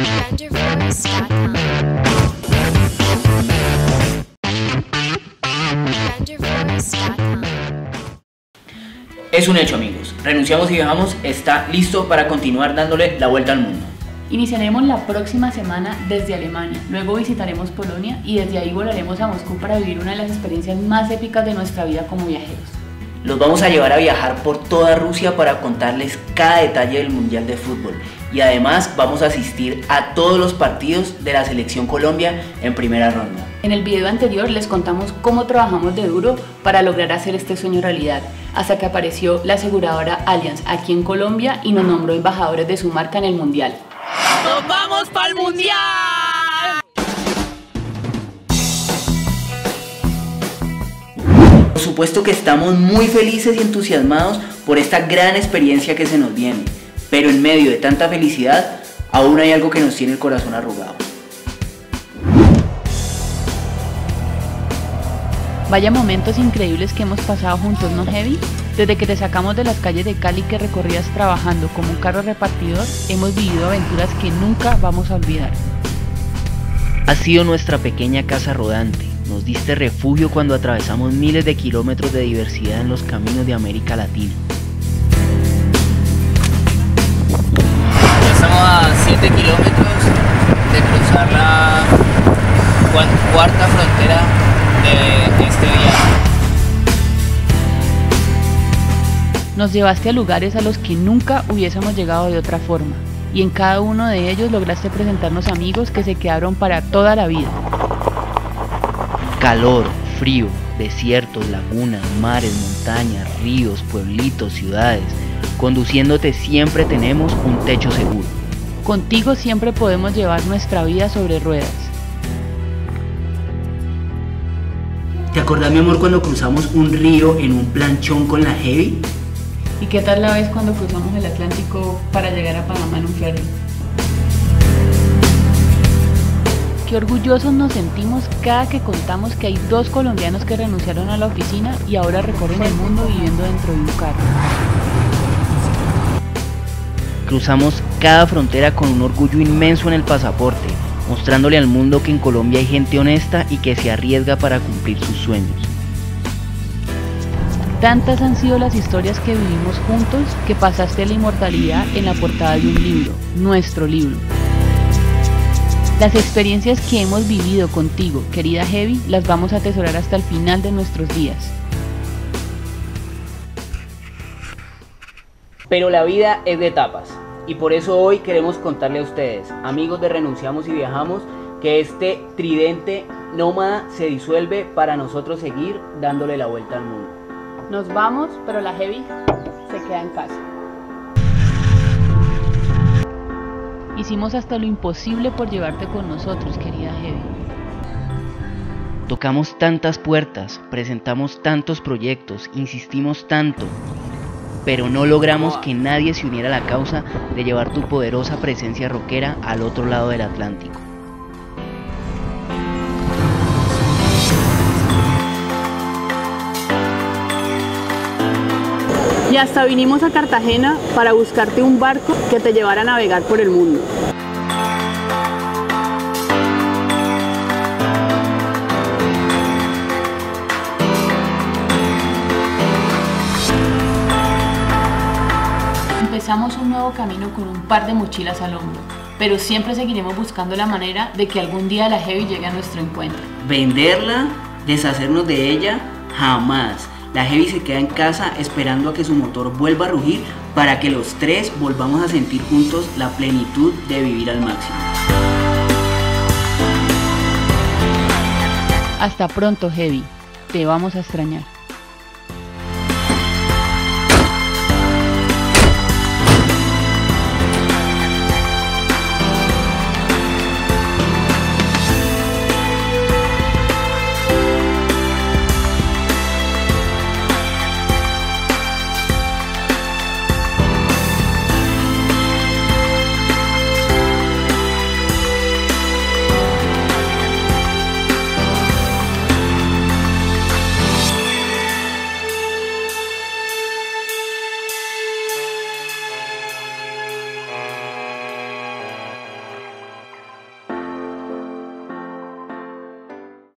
Renderforce.com. Renderforce.com. Es un hecho, amigos. Renunciamos y Viajamos está listo para continuar dándole la vuelta al mundo. Iniciaremos la próxima semana desde Alemania, luego visitaremos Polonia y desde ahí volaremos a Moscú para vivir una de las experiencias más épicas de nuestra vida como viajeros. Los vamos a llevar a viajar por toda Rusia para contarles cada detalle del Mundial de Fútbol y además vamos a asistir a todos los partidos de la Selección Colombia en primera ronda. En el video anterior les contamos cómo trabajamos de duro para lograr hacer este sueño realidad, hasta que apareció la aseguradora Allianz aquí en Colombia y nos nombró embajadores de su marca en el Mundial. ¡Nos vamos para el Mundial! Por supuesto que estamos muy felices y entusiasmados por esta gran experiencia que se nos viene, pero en medio de tanta felicidad, aún hay algo que nos tiene el corazón arrugado. Vaya momentos increíbles que hemos pasado juntos, ¿no, Heavy? Desde que te sacamos de las calles de Cali que recorrías trabajando como un carro repartidor, hemos vivido aventuras que nunca vamos a olvidar. Has sido nuestra pequeña casa rodante. Nos diste refugio cuando atravesamos miles de kilómetros de diversidad en los caminos de América Latina. Estamos a 7 kilómetros de cruzar la cuarta frontera de este viaje. Nos llevaste a lugares a los que nunca hubiésemos llegado de otra forma, y en cada uno de ellos lograste presentarnos amigos que se quedaron para toda la vida. Calor, frío, desiertos, lagunas, mares, montañas, ríos, pueblitos, ciudades. Conduciéndote siempre tenemos un techo seguro. Contigo siempre podemos llevar nuestra vida sobre ruedas. ¿Te acordás, mi amor, cuando cruzamos un río en un planchón con la Heavy? ¿Y qué tal la vez cuando cruzamos el Atlántico para llegar a Panamá en un ferry? Qué orgullosos nos sentimos cada que contamos que hay 2 colombianos que renunciaron a la oficina y ahora recorren el mundo viviendo dentro de un carro. Cruzamos cada frontera con un orgullo inmenso en el pasaporte, mostrándole al mundo que en Colombia hay gente honesta y que se arriesga para cumplir sus sueños. Tantas han sido las historias que vivimos juntos que pasaste a la inmortalidad en la portada de un libro, nuestro libro. Las experiencias que hemos vivido contigo, querida Heavy, las vamos a atesorar hasta el final de nuestros días. Pero la vida es de etapas y por eso hoy queremos contarle a ustedes, amigos de Renunciamos y Viajamos, que este tridente nómada se disuelve para nosotros seguir dándole la vuelta al mundo. Nos vamos, pero la Heavy se queda en casa. Hicimos hasta lo imposible por llevarte con nosotros, querida Heavy. Tocamos tantas puertas, presentamos tantos proyectos, insistimos tanto, pero no logramos que nadie se uniera a la causa de llevar tu poderosa presencia rockera al otro lado del Atlántico. Y hasta vinimos a Cartagena para buscarte un barco que te llevara a navegar por el mundo. Empezamos un nuevo camino con un par de mochilas al hombro, pero siempre seguiremos buscando la manera de que algún día la Heavy llegue a nuestro encuentro. ¿Venderla? ¿Deshacernos de ella? Jamás. La Heavy se queda en casa esperando a que su motor vuelva a rugir para que los 3 volvamos a sentir juntos la plenitud de vivir al máximo. Hasta pronto, Heavy. Te vamos a extrañar.